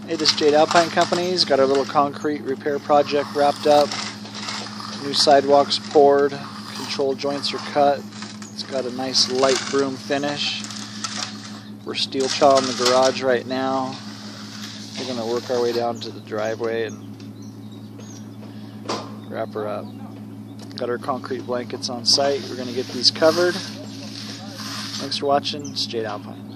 Hey, this is Jade Alpine Company's got our little concrete repair project wrapped up. New sidewalks poured, control joints are cut. It's got a nice light broom finish. We're steel chawing the garage right now. We're going to work our way down to the driveway and wrap her up. Got our concrete blankets on site. We're going to get these covered. Thanks for watching. It's Jade Alpine.